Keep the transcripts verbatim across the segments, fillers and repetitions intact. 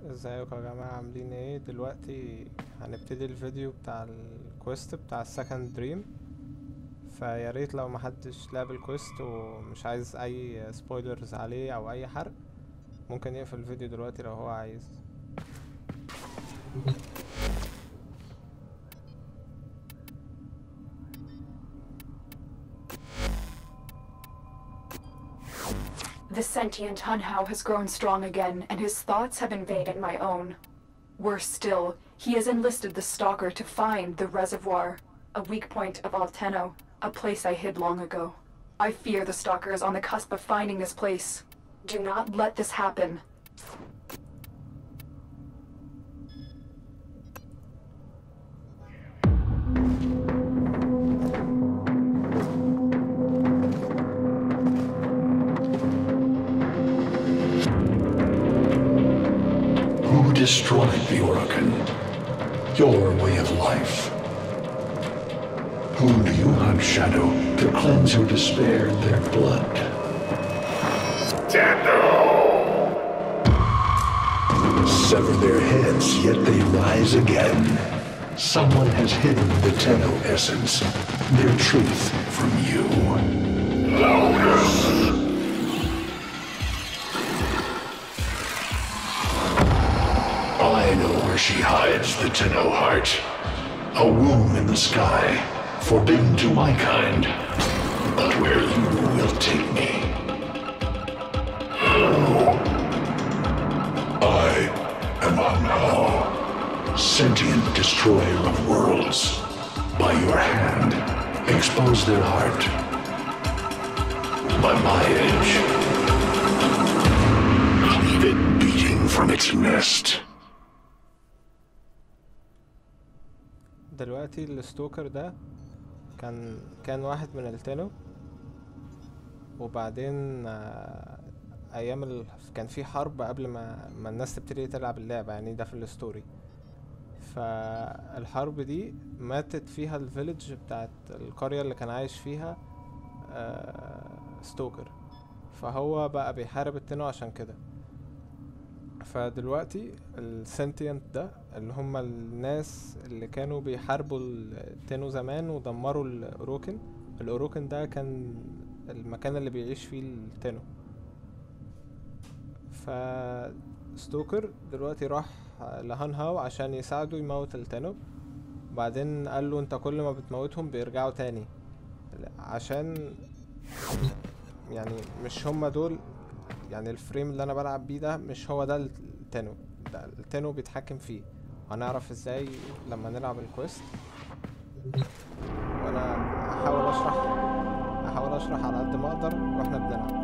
ازيكم يا جماعة، عاملين ايه؟ دلوقتي هنبتدي الفيديو بتاع الكويست بتاع السكند دريم. فياريت لو محدش لعب الكويست ومش عايز اي سبويلرز عليه او اي حرق، ممكن يقفل الفيديو دلوقتي لو هو عايز. The sentient Hunhao has grown strong again, and his thoughts have invaded my own. Worse still, he has enlisted the Stalker to find the reservoir, a weak point of Alteno, a place I hid long ago. I fear the Stalker is on the cusp of finding this place. Do not let this happen. Who destroyed the Orokin? Your way of life. Whom do you hunt, Shadow, to cleanse your despair in their blood? Tendo! Sever their heads, yet they rise again. Someone has hidden the Tenno essence, their truth from you. Loudest! I know where she hides the Tenno heart. A womb in the sky, forbidden to my kind. But where you will take me. I am Hunhao, sentient destroyer of worlds. By your hand, expose their heart. By my edge, leave it beating from its nest. دلوقتي الستوكر ده كان كان واحد من التنو، وبعدين آه، ايام ال... كان في حرب قبل ما ما الناس تبتدي تلعب اللعبة، يعني ده في الستوري. فالحرب دي ماتت فيها الفيلج بتاعت القرية اللي كان عايش فيها آه، ستوكر، فهو بقى بيحارب التنو عشان كده. فدلوقتي السنتينت ده اللي هم الناس اللي كانوا بيحاربوا التنو زمان ودمروا الاوروكن. الاوروكن ده كان المكان اللي بيعيش فيه التنو. فستوكر دلوقتي راح لهانهاو عشان يساعده يموت التنو. بعدين قال له انت كل ما بتموتهم بيرجعوا تاني، عشان يعني مش هم دول، يعني الفريم اللي انا بلعب بيه ده مش هو ده التنو، ده التنو بيتحكم فيه. هنعرف ازاي لما نلعب الكويست. وانا هحاول اشرح هحاول اشرح على قد ما اقدر واحنا بنلعب.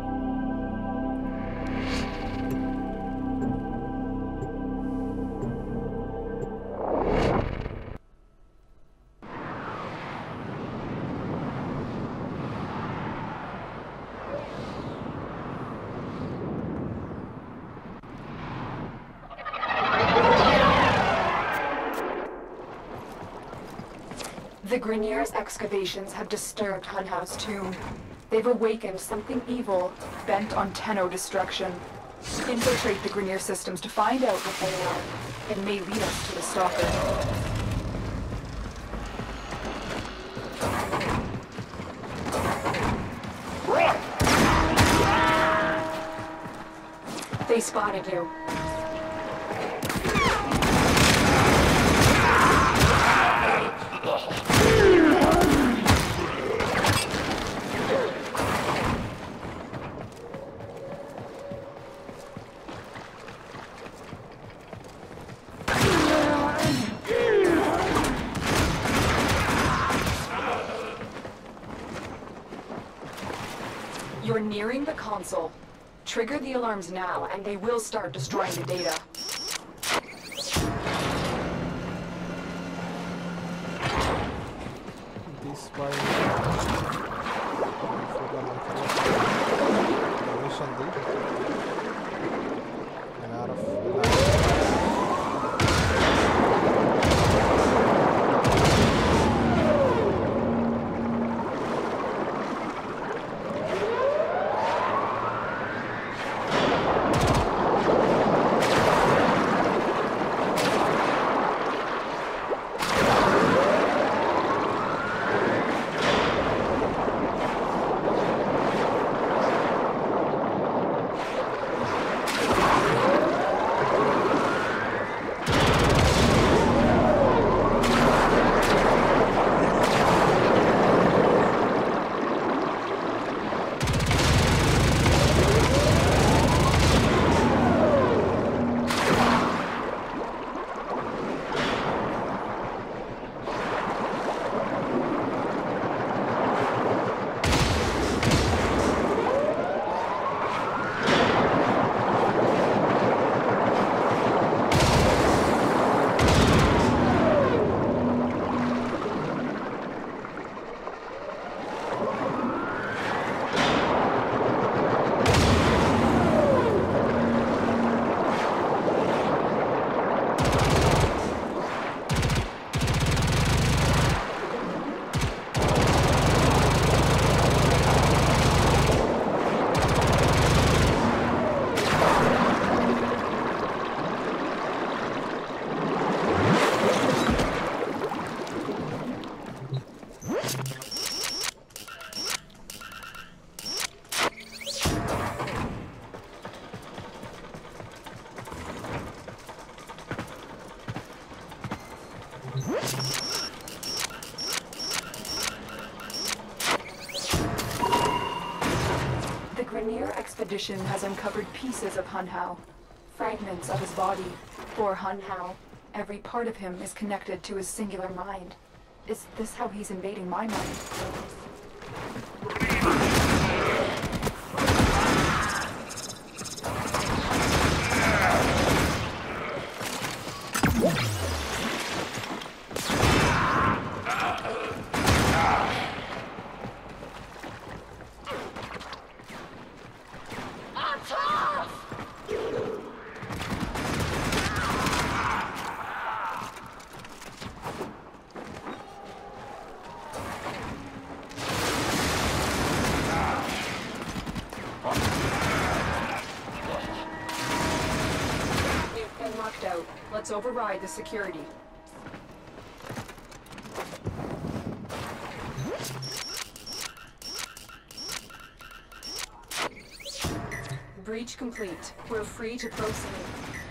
The Grineer's excavations have disturbed Hunhao's tomb. They've awakened something evil, bent on Tenno destruction. Infiltrate the Grineer systems to find out what they are. It may lead us to the Stalker. They spotted you. You're nearing the console. Trigger the alarms now, and they will start destroying the data. This by الميشن دي هنعرف The Grenier expedition has uncovered pieces of Hun Hao, fragments of his body. For Hun Hao, every part of him is connected to his singular mind. Is this how he's invading my mind? Let's override the security. Breach complete. We're free to proceed.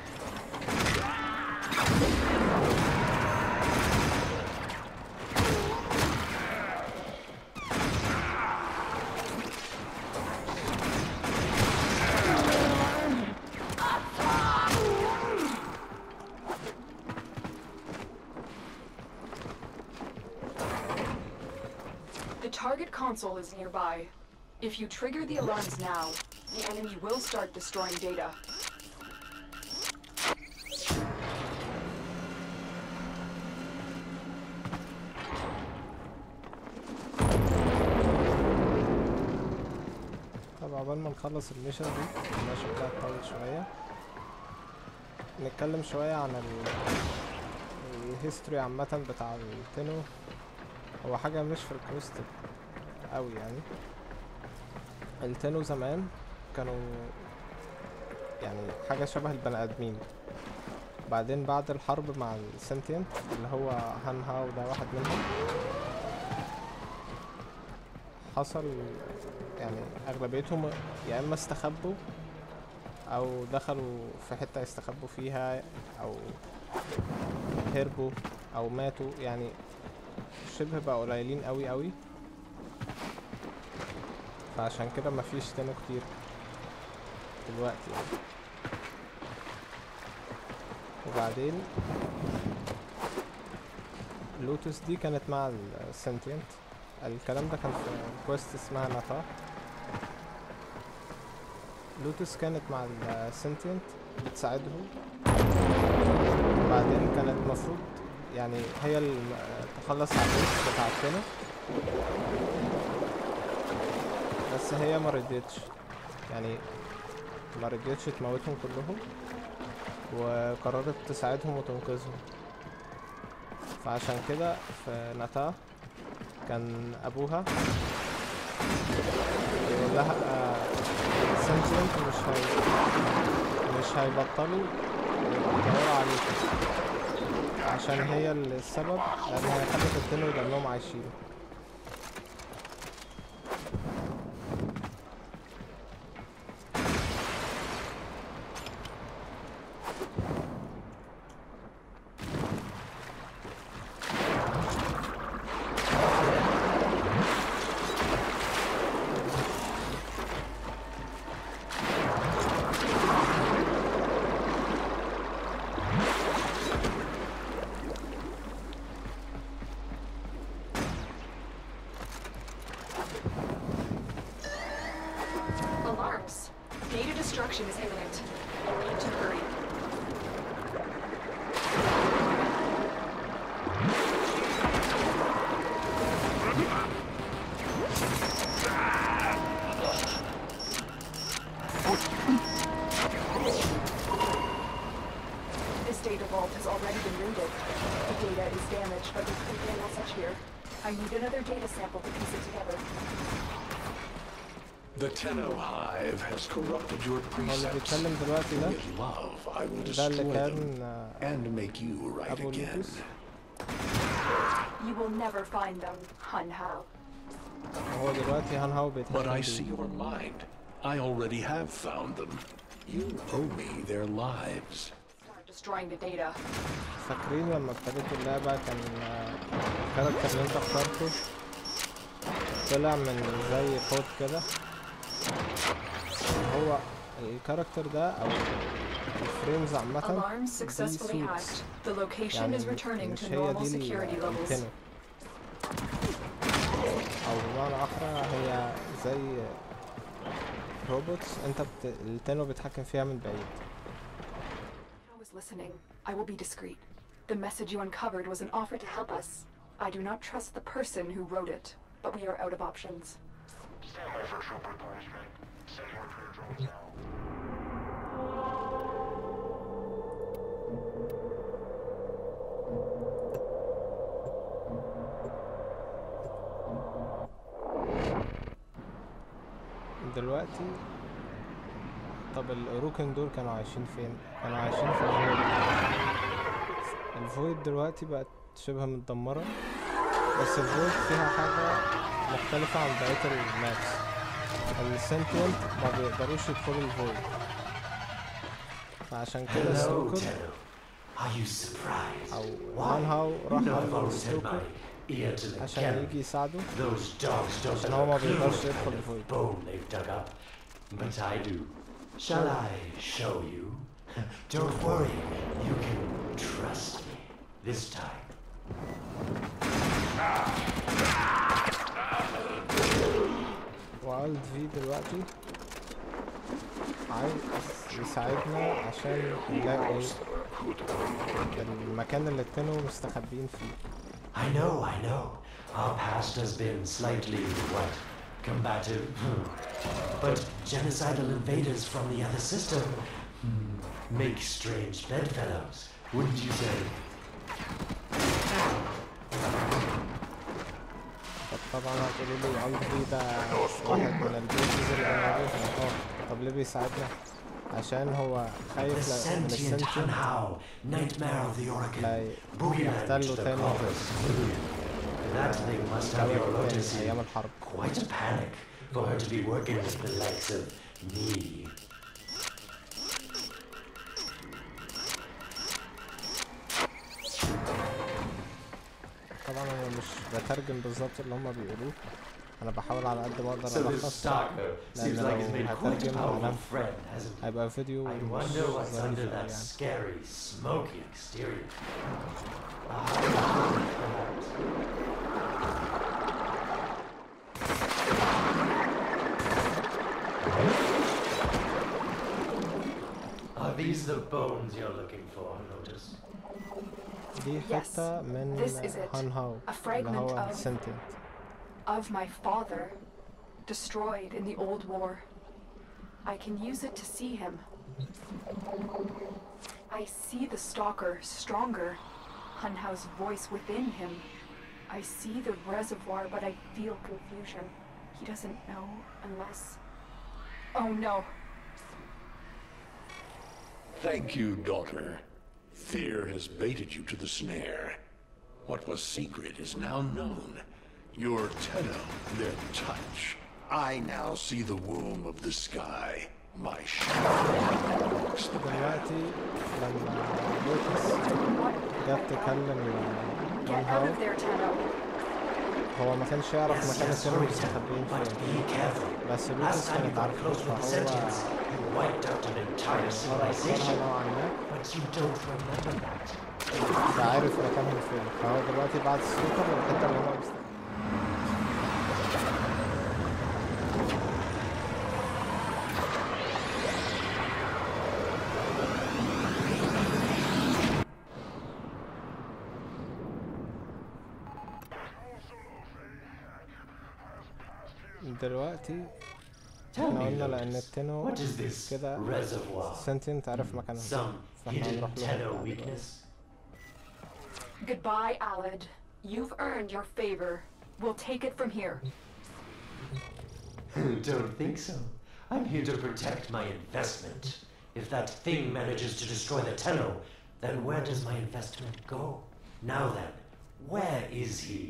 Target console is nearby. If you trigger the alarms now, the enemy will start destroying data. طب عقبال ما نخلص الميشن دي انا شكلها طويل شوية، نتكلم شوية عن ال الهيستوري عامة بتاع التنو. هو حاجة مش في الكويست قوي يعني. التنو زمان كانوا يعني حاجة شبه البني ادمين، بعدين بعد الحرب مع السنتينت اللي هو هان هاو ده واحد منهم، حصل يعني اغلبيتهم يا اما استخبوا او دخلوا في حتة يستخبوا فيها او هربوا او ماتوا، يعني شبه بقى قليلين قوي قوي، فعشان كده مفيش تنو كتير دلوقتي يعني. وبعدين لوتوس دي كانت مع السنتينت، الكلام ده كان في كويست اسمها ناتا. لوتوس كانت مع السنتينت بتساعدهم، وبعدين كانت مفروض يعني هي اللي تخلص على البيت بتاع التنو، بس هي ما رضيتش يعني ما رضيتش تموتهم كلهم، وقررت تساعدهم وتنقذهم. فعشان كده في ناتا كان ابوها يقول لها سنتينت مش هي مش هيبطلوا يدوروا عليك عشان هي السبب، لان هي خلت التنو يضلهم عايشين. Data destruction is imminent. I need to hurry. This data vault has already been looted. The data is damaged, but there could be a message here. I need another data sample to piece it together. The Tenno Hive has corrupted your precepts. With love, I will destroy them and make you right again. You will never find them, Hun Hao. But I see your mind. I already have found them. You owe me their lives. Start destroying the data. فاكرين لما ابتديت اللعبة كان الكاركتر اللي انت اخترته طلع من زي كود كده الكاركتر ده او الفريمز عامة Alarms دي successfully suits. hacked. The location يعني is returning مش to هي normal دي security levels. التنو، او بمعنى اخرى هي زي روبوتس انت بت... التنو بيتحكم فيها من بعيد. I was listening. I will be discreet. The message you uncovered was an offer to help us. I do not trust the person who wrote it, but we are out of options. Stand by for troop replenishment. Sending repair drones now. دلوقتي طب الأوروكن دول كانوا عايشين فين؟ كانوا عايشين في الفويد. الفويد دلوقتي بقت شبه متدمرة، بس الفويد فيها حاجة مختلفة عن بقية المابس. السنتينت ما بيقدروش يدخلوا الفويد، فعشان كده ستوكر أو هانهاو راح على ستوكر عشان يجي يساعده، عشان هو ما بيقدرش يدخل الفويد. But I do. Shall I show you? Don't worry, you can trust me this time. وعلد في دلوقتي عايز يساعدنا عشان نلاقي المكان اللي التنو مستخبين فيه. I know, I know. Our past has been slightly, what, combative? But genocidal invaders from the other system hmm, make strange bedfellows, wouldn't you say? طبعا هتقولي لي عند في ده واحد من البيسز اللي موجودة. اه طب ليه بيساعدنا؟ عشان هو خايف من السنتينت لا يحتلوا تاني That thing must have your lotus أيام الحرب. Quite a panic for her to be working with the likes of me. طبعا انا مش بترجم بالظبط اللي هما بيقولوه، انا بحاول على قد ما اقدر So this الخص، stalker لان seems لو like he's made quite a هترجم powerful انا friend, hasn't he? هيبقى فيديو I مش wonder what's ظريف under أوي that يعني. scary, smoky exterior. Ah, Are these the bones you're looking for, Lotus? دي حتة من this is it. هانهاو A اللي fragment هو of- سنتينت. Of my father, destroyed in the old war. I can use it to see him. I see the stalker stronger. Hunhao's voice within him. I see the reservoir, but I feel confusion. He doesn't know unless... Oh no. Thank you, daughter. Fear has baited you to the snare. What was secret is now known. Your Tenno, their touch. I now see the womb of the sky. My shadow walks the path. دلوقتي لما لوتس جت تكلم Get out هانهاو of there, Tenno. هو ما كانش يعرف Yes, مكان yes, التنو sorry, مستخبيين but فين، be careful. بس Last لوتس time you كانت got عارفة، close with the فهو sentients, you wiped out an entire أثرها civilization. نوعا ما، But you don't remember that. فعارف مكانهم فين. فهو دلوقتي بعد السوبر الحتة اللي هو مست- دلوقتي Tell احنا me, قلنا لأن Lotus, التنو what is this كده reservoir? سنتينت عرف مكانهم، Some فاحنا hidden هنروح له Tenno بعد دلوقتي. weakness? Goodbye, Alad. You've earned your favor. We'll take it from here. Don't think so. I'm here to protect my investment. If that thing manages to destroy the Tenno, then where does my investment go? Now then, where is he?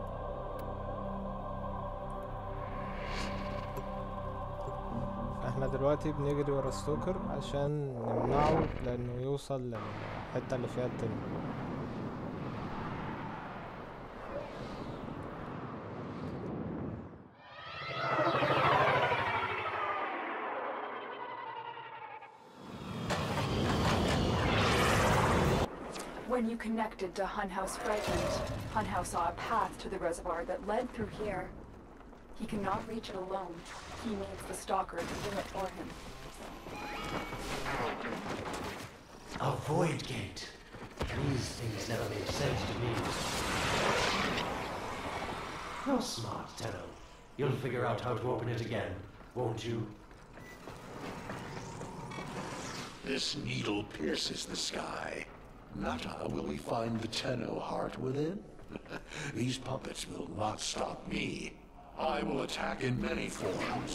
احنا دلوقتي بنجري ورا ستوكر عشان نمنعه لانه يوصل للحتة اللي فيها التنين. When you connected to Hunhouse Fragment, Hunhouse saw a path to the reservoir that led through here. He cannot reach it alone. He needs the Stalker to do it for him. A void gate. These things never made sense to me. You're smart, Tenno. You'll figure out how to open it again, won't you? This needle pierces the sky. Nata, will we find the Tenno heart within? These puppets will not stop me. I will attack in many forms.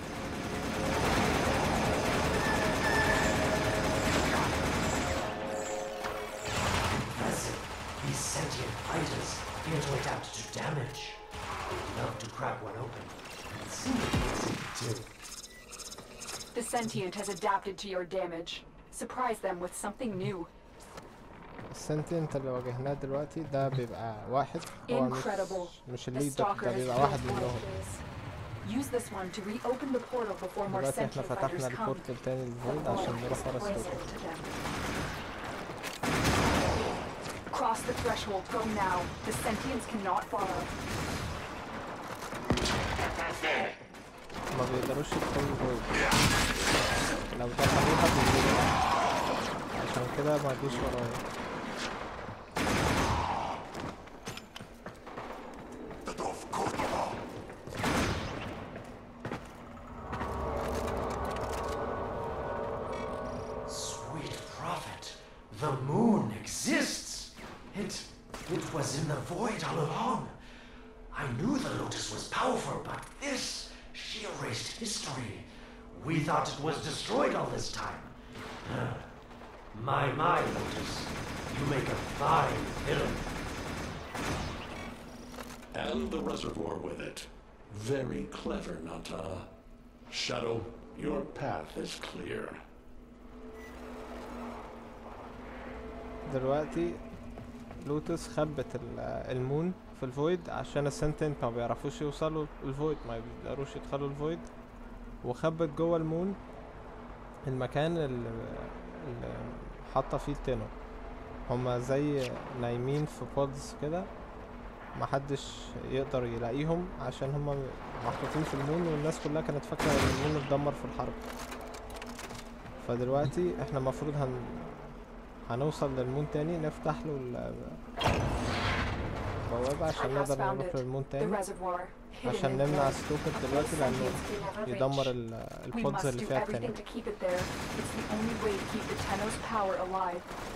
Impressive. These sentient fighters appear to adapt to damage. They'd love to crack one open. It seems easy too. The sentient has adapted to your damage. Surprise them with something new. السنتينت اللي واجهناه دلوقتي ده بيبقى واحد، هو مش Incredible. مش The الليد، Stalker ده has بيبقى واحد built one منهم. of his. Use this one to reopen the portal before more دلوقتي احنا sentient fighters فتحنا come. البورتال تاني The للفويد عشان void نروح is ورا poison ستوكر. to them. Cross the threshold. Go now. The sentients cannot follow. ما بيقدروش يدخلوا الفويد، لو دخلوها بيجيبوا، عشان كده ما جيش ورايا. Sweet prophet, the moon exists. It, it was in the void all along. I knew the Lotus was powerful, but this, she erased history. We thought it was destroyed all this time. Huh. My, my, Lotus, you make a fine villain. And the reservoir with it. Very clever, Nata. Shadow, your path is clear. دلوقتي لوتس خبت ال- المون في الفويد عشان السنتنت ما بيعرفوش يوصلوا الفويد، ما بيقدروش يدخلوا الفويد، وخبت جوه المون المكان اللي اللي حاطه فيه التنو. هما زي نايمين في بودز كده، محدش يقدر يلاقيهم عشان هما محطوطين في المون، والناس كلها كانت فاكرة ان المون اتدمر في الحرب. فدلوقتي احنا المفروض هن... هنوصل للمون تاني، نفتح له ال- البوابة عشان Hunhouse نقدر found نروح it. للمون The تاني، reservoir. Hidden عشان in نمنع there. ستوكر A دلوقتي place لانه sentients can never يدمر reach. ال- We البودز must اللي do فيها التاني. everything to keep it there. It's the only way to keep the Tenno's power alive.